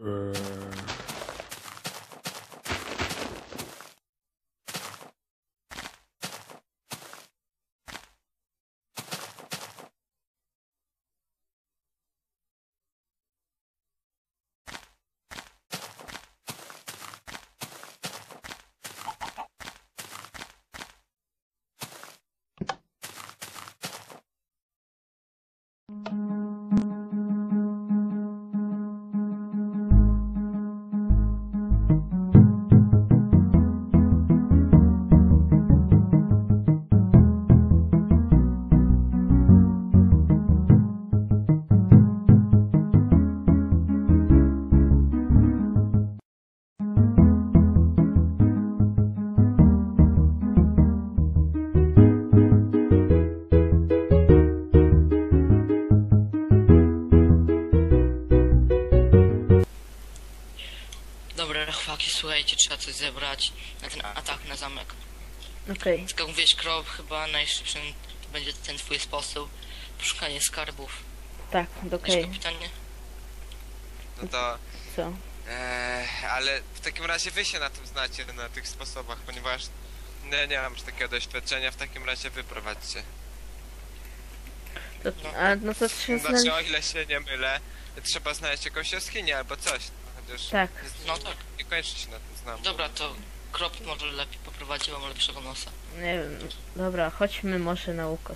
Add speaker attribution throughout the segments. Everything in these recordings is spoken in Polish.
Speaker 1: Dobra, chłopaki, słuchajcie, trzeba coś zebrać na ten atak na zamek.
Speaker 2: Okej.
Speaker 1: Tak jak mówiłeś, Krop, chyba najszybszym będzie ten twój sposób. Poszukanie skarbów.
Speaker 2: Tak, okej.
Speaker 1: Kapitanie?
Speaker 3: No to...
Speaker 2: Co?
Speaker 3: Ale w takim razie wy się na tym znacie, na tych sposobach, ponieważ ja nie mam już takiego doświadczenia, w takim razie wy prowadźcie.
Speaker 2: To, a no to trzeba
Speaker 3: Znaczy,
Speaker 2: znaleźć...
Speaker 3: o ile się nie mylę, trzeba znaleźć jakąś jaskinię albo coś. Chociaż
Speaker 2: Tak.
Speaker 1: No tak.
Speaker 3: niekoniecznie się na tym znam.
Speaker 1: Dobra, to Krop może lepiej poprowadzi, mam lepszego nosa.
Speaker 2: Nie wiem. Dobra, chodźmy może na ukos.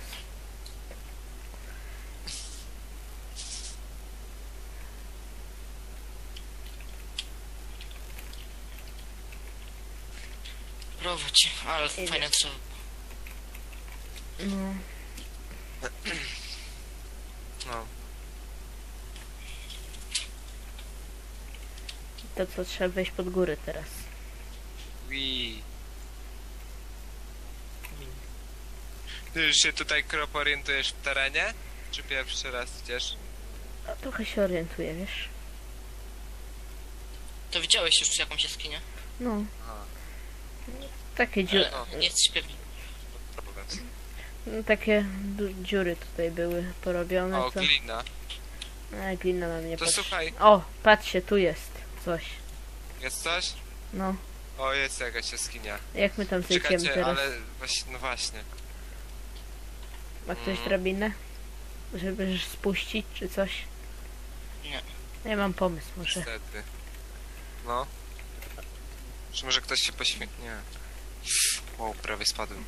Speaker 1: Prowadź, ale
Speaker 2: Idę.
Speaker 1: fajne drzewo.
Speaker 2: No.
Speaker 3: No.
Speaker 2: To co, trzeba wejść pod górę teraz.
Speaker 3: Wii. Ty już się tutaj Krop orientujesz w terenie? Czy pierwszy raz idziesz?
Speaker 2: A trochę się orientuję, wiesz?
Speaker 1: To widziałeś już jakąś jaskinię?
Speaker 2: No.
Speaker 3: Aha.
Speaker 2: Takie dziury.
Speaker 3: No.
Speaker 1: Nie jesteś pewny.
Speaker 2: No, takie dziury tutaj były porobione.
Speaker 3: O,
Speaker 2: To...
Speaker 3: glina.
Speaker 2: A, glina na mnie
Speaker 3: To
Speaker 2: patrzy.
Speaker 3: słuchaj,
Speaker 2: O, patrzcie, tu jest coś.
Speaker 3: jest coś?
Speaker 2: No.
Speaker 3: O, jest jakaś jaskinia.
Speaker 2: Jak my tam zejdziemy
Speaker 3: Czekajcie,
Speaker 2: teraz?
Speaker 3: ale właśnie, no właśnie.
Speaker 2: Ma ktoś drabinę? Żeby spuścić, czy coś?
Speaker 1: Nie.
Speaker 2: Ja mam pomysł, może.
Speaker 3: Niestety. No. Czy może ktoś się poświęci? Nie. O, prawie spadłem.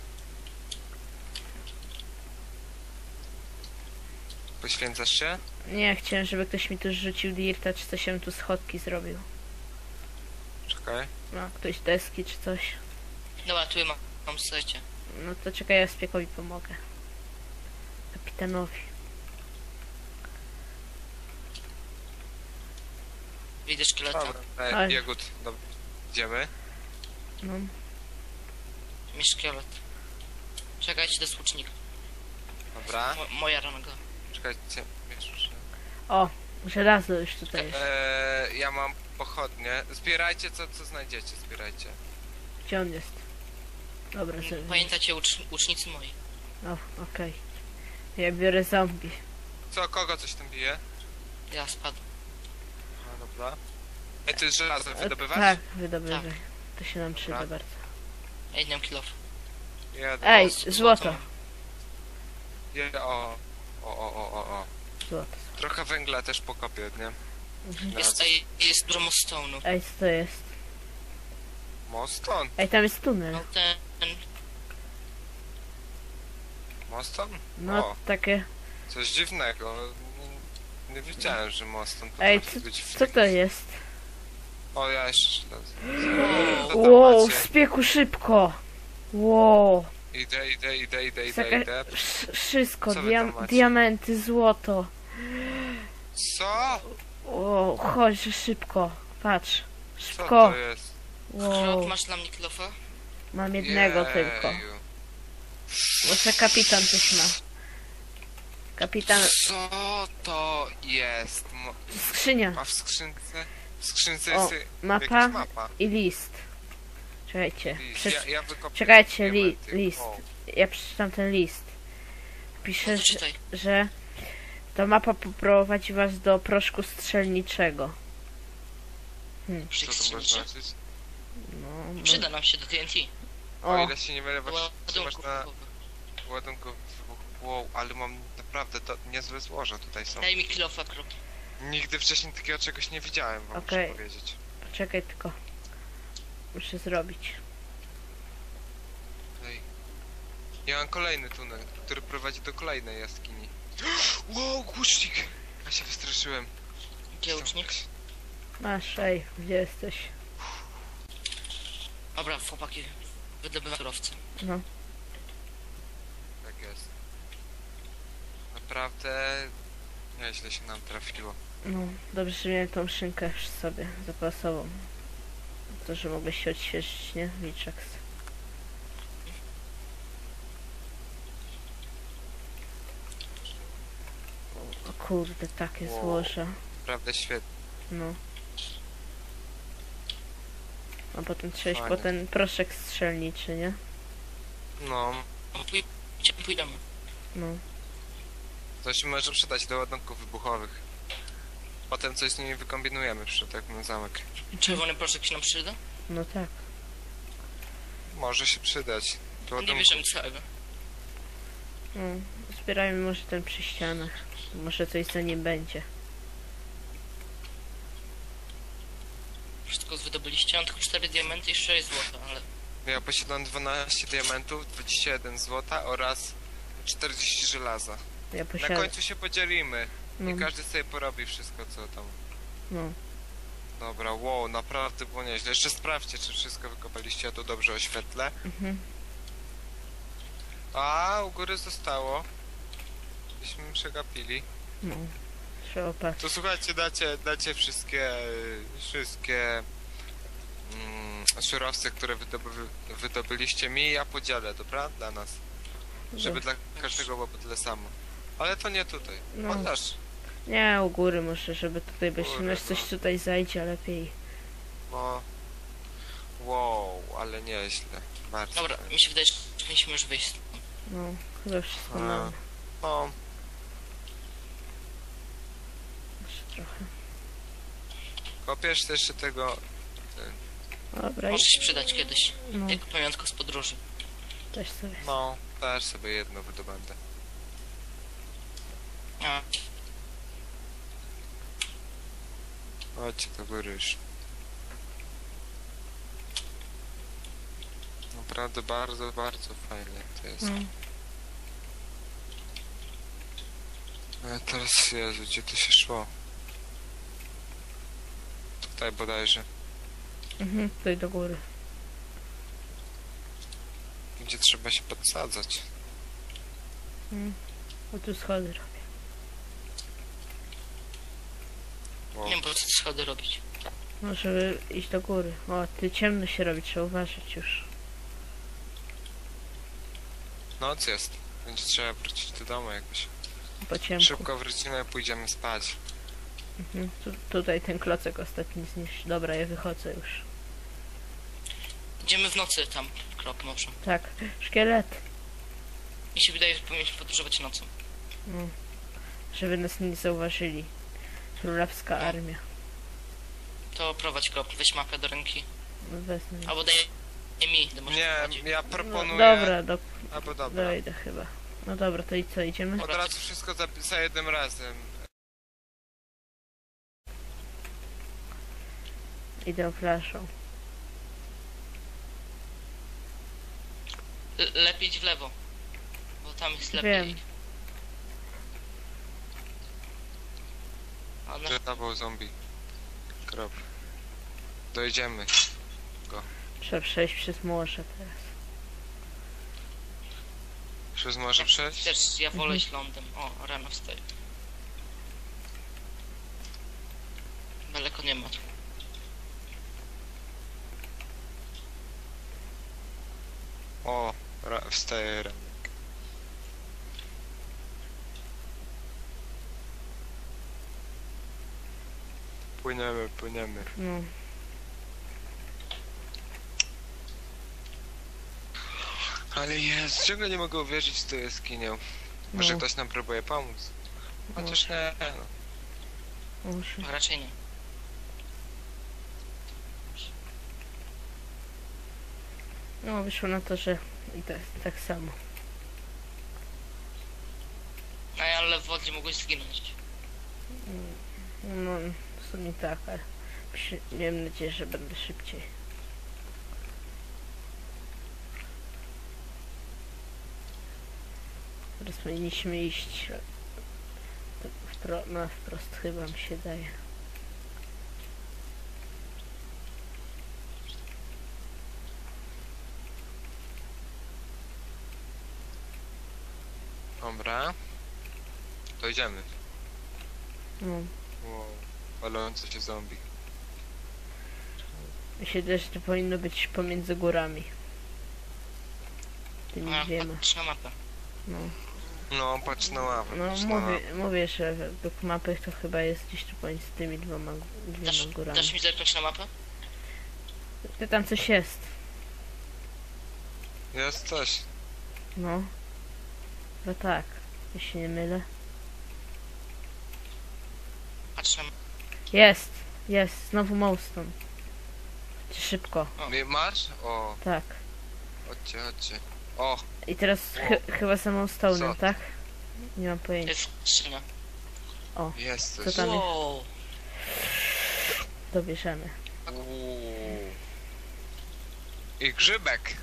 Speaker 3: Poświęcasz się?
Speaker 2: Nie, chciałem, żeby ktoś mi tu rzucił dirta, czy coś, tu schodki zrobił.
Speaker 3: Czekaj.
Speaker 2: No, ktoś deski, czy coś.
Speaker 1: Dobra, tu mam słuchajcie.
Speaker 2: No to czekaj, ja Spiekowi pomogę. Kapitanowi.
Speaker 1: Widzę szkieleta.
Speaker 3: Dobra.
Speaker 2: Oj.
Speaker 3: Jagód, dobra. Idziemy.
Speaker 2: No.
Speaker 1: Mi szkielet. Czekajcie, to jest łucznik.
Speaker 3: Dobra.
Speaker 1: Moja ranga.
Speaker 3: Czekajcie. Jeszcze.
Speaker 2: O, żelazo już tutaj jest.
Speaker 3: Ja mam pochodnie. Zbierajcie co znajdziecie, zbierajcie.
Speaker 2: Gdzie on jest? Dobra,
Speaker 1: Pamiętacie łucznicy moi.
Speaker 2: O, okej. Ja biorę zombie.
Speaker 3: Co, kogo coś tam bije?
Speaker 1: Ja spadłem.
Speaker 3: No dobra. Ej, to jest żelazo, wydobywasz?
Speaker 2: Tak, wydobywaj.
Speaker 1: Tak.
Speaker 2: To się nam przyda
Speaker 3: Dobra.
Speaker 2: bardzo.
Speaker 1: Ej, nie mam kill off.
Speaker 3: Jeden.
Speaker 2: Ej, złoto.
Speaker 3: O.
Speaker 2: Złoto.
Speaker 3: Trochę węgla też pokopię, nie?
Speaker 1: Jest dużo mostone'u.
Speaker 2: Ej, co to jest?
Speaker 3: Moston?
Speaker 2: Ej, tam jest tunel.
Speaker 1: No ten...
Speaker 3: Moston?
Speaker 2: No,
Speaker 3: O,
Speaker 2: takie...
Speaker 3: coś dziwnego. Nie wiedziałem, że Moston
Speaker 2: Ej,
Speaker 3: potrafi być w
Speaker 2: co to jest?
Speaker 3: O, ja jeszcze żelazo. Co tam
Speaker 2: Wow,
Speaker 3: macie?
Speaker 2: Spieku szybko! Wow.
Speaker 3: Idę.
Speaker 2: Wszystko,
Speaker 3: Co wy tam macie?
Speaker 2: diamenty, złoto.
Speaker 3: Co?
Speaker 2: Wow, chodź szybko. Patrz.
Speaker 3: Co
Speaker 2: Szybko.
Speaker 3: to jest?
Speaker 2: Wow.
Speaker 1: Krop, masz dla mnie kill offa?
Speaker 2: Mam jednego
Speaker 3: Jeju.
Speaker 2: tylko. Może kapitan coś ma. Kapitan...
Speaker 3: Co to jest?
Speaker 2: Skrzynia.
Speaker 3: A w skrzynce? W skrzynce
Speaker 2: O,
Speaker 3: jest
Speaker 2: mapa
Speaker 3: jakaś mapa.
Speaker 2: i list. Czekajcie.
Speaker 3: Ja wykopię
Speaker 2: Czekajcie,
Speaker 3: diamenty.
Speaker 2: list.
Speaker 3: O,
Speaker 2: Ja przeczytam ten list. Pisze,
Speaker 1: No to czytaj.
Speaker 2: że ta mapa poprowadzi was do proszku strzelniczego.
Speaker 3: Co to może
Speaker 1: strzelniczy.
Speaker 3: znaczyć?
Speaker 2: No,
Speaker 1: Przyda nam się do TNT.
Speaker 3: O
Speaker 2: o,
Speaker 3: ile się nie mylę, właśnie masz
Speaker 1: Ładunków.
Speaker 3: na ładunku wybuchu. Wow, ale mam naprawdę to niezłe złoża tutaj są.
Speaker 1: Daj mi kilofa, krop.
Speaker 3: Nigdy wcześniej takiego czegoś nie widziałem, wam
Speaker 2: Okej.
Speaker 3: muszę powiedzieć.
Speaker 2: poczekaj tylko. Muszę zrobić.
Speaker 3: Ej. Ja mam kolejny tunel, który prowadzi do kolejnej jaskini. Wow, łucznik! Ja się wystraszyłem.
Speaker 1: Gdzie łucznik?
Speaker 2: Masz, ej, gdzie jesteś?
Speaker 1: Dobra, chłopaki. Wydobywam surowce.
Speaker 2: No,
Speaker 3: Tak jest. Naprawdę nieźle się nam trafiło.
Speaker 2: no, dobrze, że miałem tą szynkę przy sobie, zapasową. To, że mogę się odświeżyć, nie? Wilczax. O kurde, takie
Speaker 3: Wow.
Speaker 2: złoża.
Speaker 3: Naprawdę świetnie.
Speaker 2: No. A potem trzeba iść po
Speaker 3: Fajnie.
Speaker 2: ten proszek strzelniczy, nie?
Speaker 3: No,
Speaker 1: Pójdziemy.
Speaker 2: No.
Speaker 3: to się może przydać do ładunków wybuchowych. Potem coś z nimi wykombinujemy przy takim zamek.
Speaker 1: Czerwony proszek się nam przyda?
Speaker 2: No tak.
Speaker 3: Może się przydać. Do
Speaker 1: Nie
Speaker 3: ładunków.
Speaker 1: bierzemy całego.
Speaker 2: No. Zbierajmy może ten przy ścianach. Może coś za nim będzie.
Speaker 1: Wszystko wydobyliście. Mam tylko 4 diamenty i 6 złota, ale...
Speaker 3: Ja posiadam 12 diamentów, 21 złota oraz 40 żelaza.
Speaker 2: Ja
Speaker 3: Na
Speaker 2: posiadam.
Speaker 3: końcu się podzielimy.
Speaker 2: No,
Speaker 3: I każdy sobie porobi wszystko, co tam.
Speaker 2: no.
Speaker 3: Dobra, wow, naprawdę było nieźle. Jeszcze sprawdźcie, czy wszystko wykopaliście, ja tu dobrze oświetlę.
Speaker 2: Mhm.
Speaker 3: A, u góry zostało. Byśmy przegapili.
Speaker 2: No. Trzeba patrzeć.
Speaker 3: To słuchajcie, dacie wszystkie surowce, które wydobyliście mi, ja podzielę, dobra? Dla nas. Żeby dla każdego było tyle samo. Ale to nie tutaj.
Speaker 2: No.
Speaker 3: Chociaż,
Speaker 2: Nie, u góry może, żeby tutaj być.
Speaker 3: Góry,
Speaker 2: Może coś
Speaker 3: no.
Speaker 2: tutaj zajdzie lepiej.
Speaker 3: no... Wow, ale nieźle. Bardzo.
Speaker 1: Dobra,
Speaker 3: fajnie.
Speaker 1: mi się wydaje, że powinniśmy już wyjść.
Speaker 2: No, chyba wszystko
Speaker 3: A.
Speaker 2: mamy.
Speaker 3: No,
Speaker 2: Jeszcze trochę.
Speaker 3: kopiesz jeszcze tego...
Speaker 2: Dobra,
Speaker 1: Może się przydać kiedyś.
Speaker 2: no,
Speaker 1: Jako pamiątko z podróży.
Speaker 2: też sobie.
Speaker 3: No, też sobie jedno wydobędę.
Speaker 1: A,
Speaker 3: Chodźcie do góry już. Naprawdę bardzo, bardzo fajnie to jest.
Speaker 2: No.
Speaker 3: Ale teraz, Jezu, gdzie to się szło? Tutaj bodajże.
Speaker 2: Mhm, tutaj do góry.
Speaker 3: Gdzie trzeba się podsadzać.
Speaker 2: O, tu schody robię.
Speaker 3: Wow.
Speaker 1: nie wiem po co te schody robić.
Speaker 2: No, żeby iść do góry. O, ty ciemno się robi, trzeba uważać już.
Speaker 3: Noc jest. Będzie trzeba wrócić do domu jakoś.
Speaker 2: Po ciemku.
Speaker 3: Szybko wrócimy, pójdziemy spać.
Speaker 2: Mhm. Tutaj ten klocek ostatni zniszczy. Dobra, ja wychodzę już.
Speaker 1: Idziemy w nocy tam, krok może.
Speaker 2: Tak, szkielet.
Speaker 1: Mi się wydaje, że powinniśmy podróżować nocą.
Speaker 2: No. Żeby nas nie zauważyli. Królewska armia.
Speaker 1: To prowadź krok, weź mapę do ręki.
Speaker 2: No, wezmę.
Speaker 1: Albo daj mi, gdy może
Speaker 3: Nie,
Speaker 1: prowadzi.
Speaker 3: ja
Speaker 2: No,
Speaker 3: proponuję...
Speaker 2: dobra,
Speaker 3: Albo dobra.
Speaker 2: dojdę chyba. No dobra, to i co, idziemy?
Speaker 3: Od razu wszystko za jednym razem.
Speaker 2: Idę flaszą.
Speaker 1: Lepiej idź w lewo. Bo tam jest lepiej.
Speaker 2: Wiem.
Speaker 1: A na...
Speaker 3: Że to był zombie. Krop. Dojedziemy.
Speaker 2: Trzeba przejść przez morze teraz.
Speaker 3: Przez morze przejść?
Speaker 1: Też ja wolę iść lądem. O, rano wstaję. Daleko nie ma.
Speaker 3: O, wstaje ranek. Płyniemy, płyniemy.
Speaker 2: No.
Speaker 3: Ale jest, czego nie mogę uwierzyć w tę jaskinię? Może
Speaker 2: No.
Speaker 3: ktoś nam próbuje pomóc? Chociaż nie, no.
Speaker 2: Może.
Speaker 1: A raczej nie.
Speaker 2: No, wyszło na to, że i tak samo.
Speaker 1: No ale w wodzie mogłeś zginąć.
Speaker 2: No, w sumie tak, ale miałem nadzieję, że będę szybciej. Teraz powinniśmy iść na wprost, chyba mi się daje.
Speaker 3: Dobra. To idziemy.
Speaker 2: No,
Speaker 3: Wow. Walące się zombie.
Speaker 2: myślę, że to powinno być pomiędzy górami. Tymi
Speaker 1: A,
Speaker 2: dwiema.
Speaker 1: patrz na mapę.
Speaker 2: No,
Speaker 3: No, patrz na ławę.
Speaker 2: no
Speaker 3: patrz na ławę.
Speaker 2: mówię, że według mapy to chyba jest gdzieś tu pomiędzy tymi dwiema górami.
Speaker 1: Dasz mi zerknąć na mapę?
Speaker 2: Ty tam coś jest.
Speaker 3: Jest coś.
Speaker 2: No. Chyba tak, jeśli się nie mylę.
Speaker 1: Patrz na mapę.
Speaker 2: Jest, znowu Mouston. Chodźcie szybko,
Speaker 3: Masz? O,
Speaker 2: tak.
Speaker 3: chodźcie. O,
Speaker 2: I teraz chyba samą Stone'em,
Speaker 3: Co?
Speaker 2: tak? Nie mam pojęcia.
Speaker 1: Jest skrzynia.
Speaker 3: jest
Speaker 2: Co
Speaker 3: coś.
Speaker 2: tam?
Speaker 1: Wow.
Speaker 2: Dobierzemy.
Speaker 3: Uuu. I grzybek.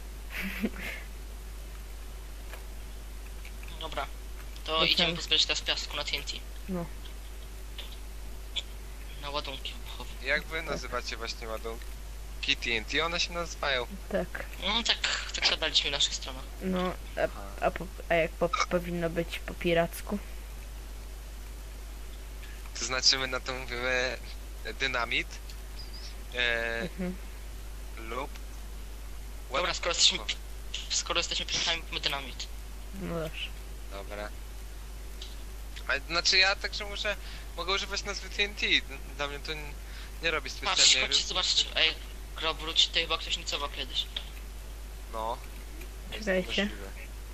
Speaker 1: Dobra. To
Speaker 2: To
Speaker 1: idziemy
Speaker 2: tam-
Speaker 1: pozbierać teraz piasku na TNT.
Speaker 2: No.
Speaker 1: Na ładunki wybuchowe.
Speaker 3: Jak wy nazywacie właśnie ładunki? TNT one się nazywają.
Speaker 2: Tak.
Speaker 1: No tak zadaliśmy w naszych stronach.
Speaker 2: No, a jak powinno być po piracku?
Speaker 3: To znaczy my na to mówimy dynamit.
Speaker 2: Mhm.
Speaker 3: Lub...
Speaker 1: Dobra, skoro jesteśmy piratami, mamy dynamit.
Speaker 2: No dobrze.
Speaker 3: Dobra. A, znaczy ja także mogę używać nazwy TNT. Dla mnie to nie robi
Speaker 1: Patrz,
Speaker 3: specjalnie.
Speaker 1: chodźcie, zobaczcie. Ej, Grob, wróć, tutaj chyba ktoś nicował kiedyś.
Speaker 3: No. Jest
Speaker 2: Czekajcie.
Speaker 3: możliwe.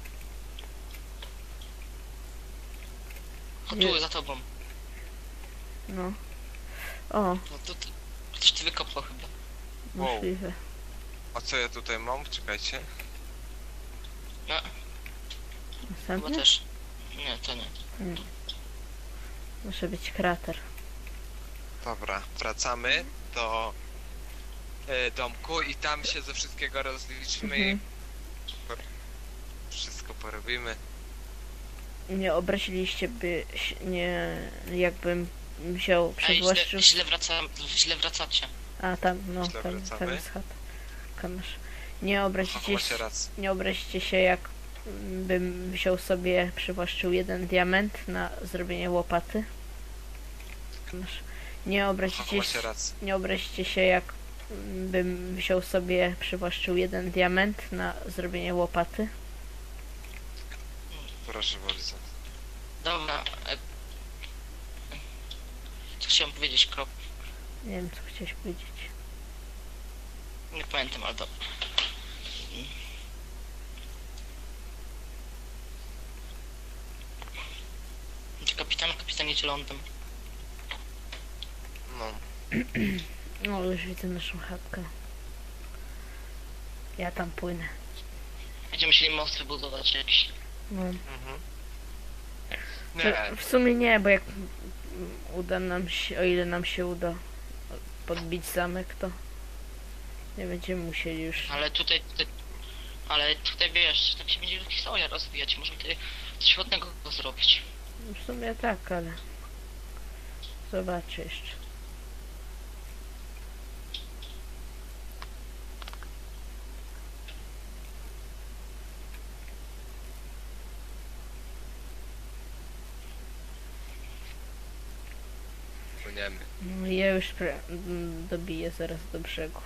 Speaker 1: Chodź tu, za tobą.
Speaker 2: No. O,
Speaker 1: No to ktoś ty wykopał chyba.
Speaker 3: Wow.
Speaker 2: możliwe.
Speaker 3: A co ja tutaj mam? Czekajcie.
Speaker 1: No, chyba
Speaker 2: Następny?
Speaker 1: też. Nie, to nie.
Speaker 2: Może być krater.
Speaker 3: Dobra, wracamy do domku i tam się ze wszystkiego rozliczymy
Speaker 2: Mhm.
Speaker 3: i wszystko porobimy.
Speaker 2: Nie obraziliście by nie, jakbym wziął,
Speaker 1: Ej,
Speaker 2: przywłaszczył.
Speaker 1: źle wracacie.
Speaker 2: A tam, no,
Speaker 3: Źle
Speaker 2: tam
Speaker 3: wracamy.
Speaker 2: jest chat. Kamasz. Nie obrazicie,
Speaker 3: Macie rację.
Speaker 2: nie obrazicie się, jak bym wziął sobie, przywłaszczył jeden diament na zrobienie łopaty. Kamasz.
Speaker 3: Macie rację.
Speaker 2: Nie obrazicie się, jak bym wziął sobie, przywłaszczył jeden diament na zrobienie łopaty.
Speaker 3: Proszę bardzo.
Speaker 1: Dobra. Co chciałem powiedzieć, Krop?
Speaker 2: Nie wiem, co chciałeś powiedzieć.
Speaker 1: Nie pamiętam, ale dobra. Kapitan jedzie lądem.
Speaker 3: No.
Speaker 2: No, już widzę naszą chatkę. Ja tam płynę.
Speaker 1: Będziemy musieli most wybudować jakiś.
Speaker 2: No.
Speaker 3: Mhm. Nie,
Speaker 2: W sumie nie, bo jak uda nam się, o ile nam się uda podbić zamek, to nie będziemy musieli już.
Speaker 1: Ale tutaj wiesz, tak się będzie historia rozwijać, możemy tutaj coś ładnego zrobić.
Speaker 2: W sumie tak, ale zobaczę jeszcze.
Speaker 3: płyniemy.
Speaker 2: No, ja już dobiję zaraz do brzegu.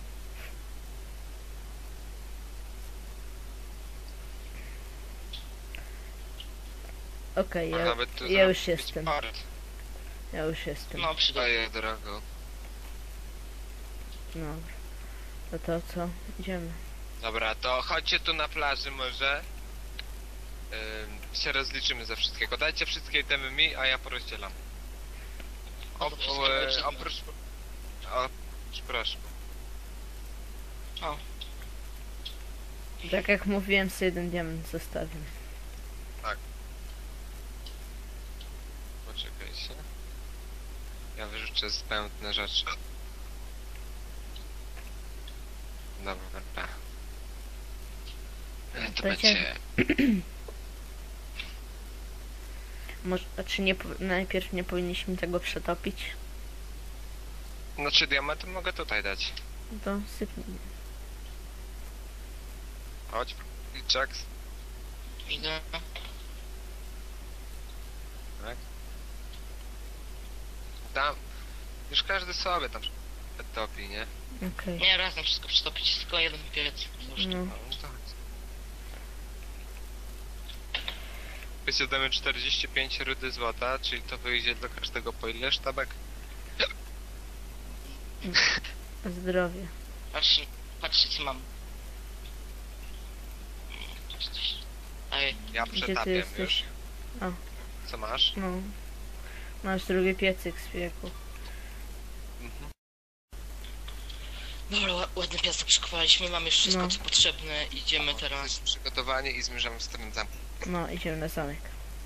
Speaker 2: Okej,
Speaker 3: A
Speaker 2: ja,
Speaker 3: nawet tu
Speaker 2: ja już
Speaker 3: zrobić
Speaker 2: jestem.
Speaker 3: part.
Speaker 2: Ja już jestem.
Speaker 1: No, przyda.
Speaker 3: Daję drogą.
Speaker 2: Dobra. No to co? Idziemy.
Speaker 3: Dobra, to chodźcie tu na plaży może. Się rozliczymy ze wszystkiego. Dajcie wszystkie itemy mi, a ja porozdzielam. Oprócz... Proszę.
Speaker 1: O.
Speaker 2: Tak jak mówiłem, sobie jeden diament zostawię.
Speaker 3: Poczekajcie. Ja wyrzucę zbędne rzeczy. Dobra. To
Speaker 2: Dajcie-
Speaker 3: będzie...
Speaker 2: Może, a czy nie, najpierw nie powinniśmy tego przetopić?
Speaker 3: Znaczy diamenty mogę tutaj dać.
Speaker 2: To sypnij.
Speaker 3: Chodź, Jax.
Speaker 1: Idę.
Speaker 3: Tak. Tam... Już każdy sobie tam topi, nie?
Speaker 2: Okej.
Speaker 1: Nie, razem wszystko przytopić, jest tylko jeden piec. Już.
Speaker 2: No.
Speaker 3: No to chodź. Wiecie, damy 45 rudy złota, czyli to wyjdzie dla każdego po ile sztabek?
Speaker 2: Zdrowie.
Speaker 1: Patrzcie co mam. Tu jest coś. Ej,
Speaker 3: Ja
Speaker 2: Gdzie ty
Speaker 3: przetapiam
Speaker 2: jesteś?
Speaker 3: już. Co masz?
Speaker 2: No. Masz drugi piecyk z wieku.
Speaker 3: Mhm.
Speaker 1: dobra, ładny piasek przykowaliśmy, mamy już wszystko
Speaker 2: No.
Speaker 1: co potrzebne, idziemy teraz.
Speaker 3: Jest przygotowanie i zmierzamy w stronę zamku.
Speaker 2: No, idziemy na zamek.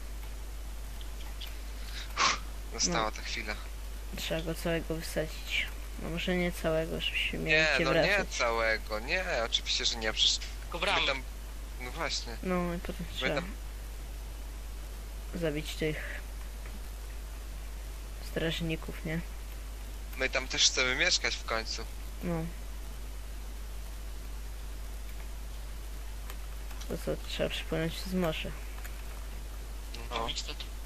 Speaker 3: Nastała ta chwila.
Speaker 2: Trzeba go całego wysadzić. No może nie całego, żebyśmy mieli
Speaker 3: Nie,
Speaker 2: gdzie
Speaker 3: no
Speaker 2: wracać.
Speaker 3: nie całego, nie, oczywiście, że nie, przecież
Speaker 1: Tylko
Speaker 3: my
Speaker 1: bramy.
Speaker 3: tam... No właśnie,
Speaker 2: No i potem trzeba
Speaker 3: tam-
Speaker 2: zabić tych strażników, nie?
Speaker 3: my tam też chcemy mieszkać w końcu.
Speaker 2: No. To co, trzeba przypłynąć z morza.
Speaker 3: No,
Speaker 1: Niestety.